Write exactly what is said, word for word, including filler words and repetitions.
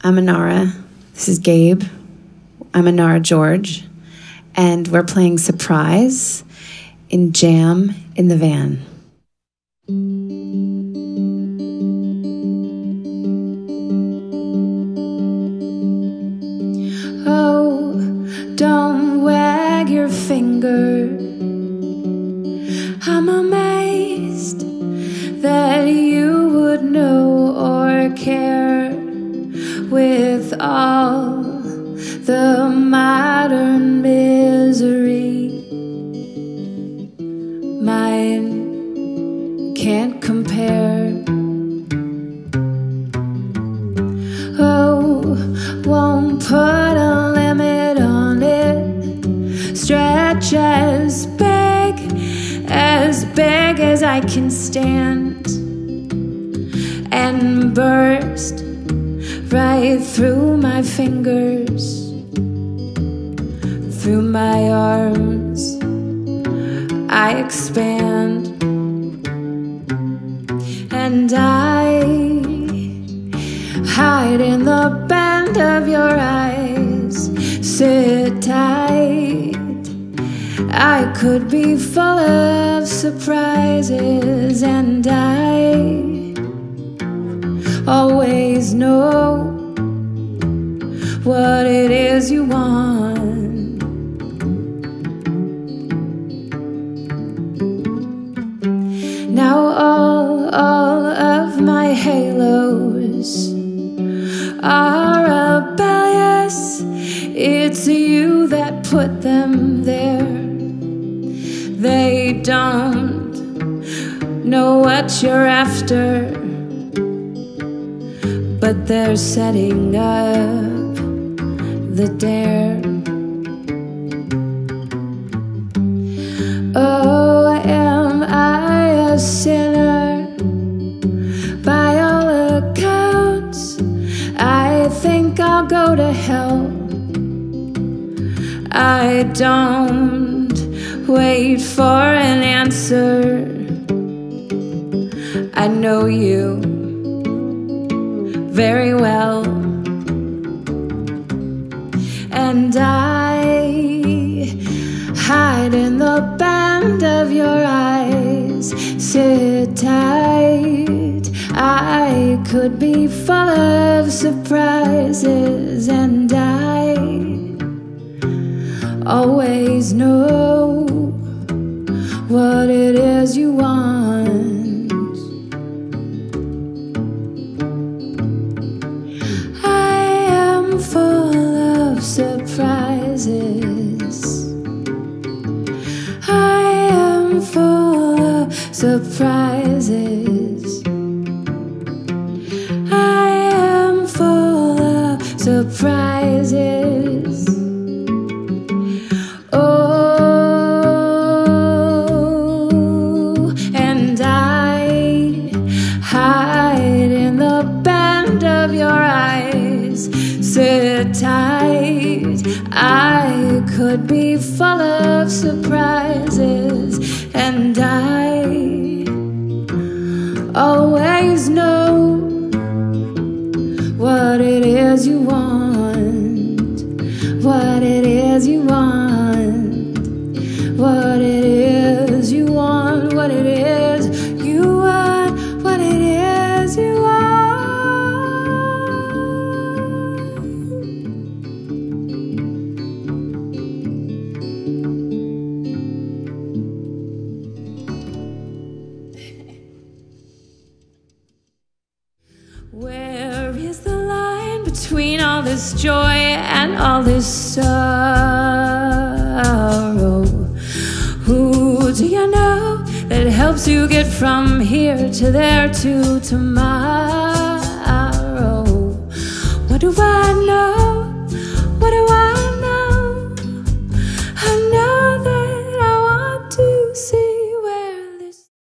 I'm Inara. This is Gabe. I'm Inara George. And we're playing Surprise in Jam in the Van. Oh, don't wag your finger. I'm amazed that you would know or care. With all the modern misery, mine can't compare. Oh, won't put a limit on it. Stretch as big, as big as I can stand, and burst right through my fingers, through my arms I expand, and I hide in the bend of your eyes. Sit tight, I could be full of surprises, and I always know what it is you want. Now all, all of my halos are rebellious. It's you that put them there. They don't know what you're after, but they're setting up the dare. Oh, am I a sinner? By all accounts, I think I'll go to hell. I don't wait for an answer. I know you very well, and I hide in the bend of your eyes. Sit tight, I could be full of surprises, and I always know what it is you want. Full of surprises, I am full of surprises, I am full of surprises. Oh, and I hide in the bend of your eyes. Sit tight, I could be full of surprises, and I always know what it is you want, what it is you want, what it is you want, what it is you want, what it is you want. Where is the line between all this joy and all this sorrow? Who do you know that helps you get from here to there to tomorrow? What do I know? What do I